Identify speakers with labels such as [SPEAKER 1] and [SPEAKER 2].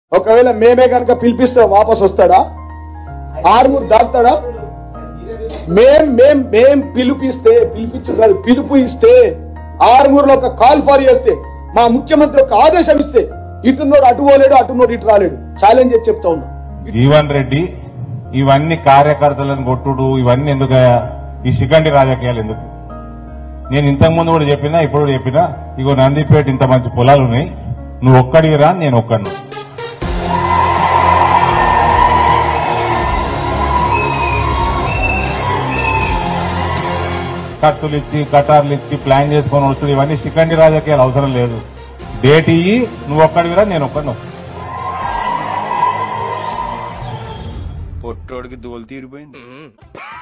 [SPEAKER 1] ఒకవేళ మేమే కనుక పిలిపిస్తే వాపస్ వస్తాడా? ఆర్మూర్ దాటుతాడా? మేం పిలుపు ఇస్తే ఆర్మూర్ లో ఒక కాల్ ఫార్ చేస్తే మా ముఖ్యమంత్రి ఒక ఆదేశం ఇస్తే ఇటున్నోడు అటు పోలేడు, అటున్నోడు ఇటు రాలేడు. ఛాలెంజ్ చేసి చెప్తా ఉన్నా.
[SPEAKER 2] జీవన్ రెడ్డి ఇవన్నీ కార్యకర్తలను కొట్టుడు ఇవన్నీ ఎందుకయా? ఈ శిఖండి రాజకీయాలు ఎందుకు? నేను ఇంతకు ముందు కూడా చెప్పినా, ఇప్పుడు కూడా చెప్పినా, ఇగో నందిపేట ఇంత మంచి పొలాలు ఉన్నాయి, నువ్వు ఒక్కడికి రా, నేను ఒక్కడిను. కత్తులు ఇచ్చి కటార్లు ఇచ్చి ప్లాన్ చేసుకొని వస్తుంది. ఇవన్నీ శిఖండి రాజకీయాలు అవసరం లేదు. డేట్ ఇయ్యి, నువ్వు ఒక్కడికి రా, నేను ఒక్కడిని వస్తాను.
[SPEAKER 3] పొట్టోడికి దోలు తీరిపోయింది.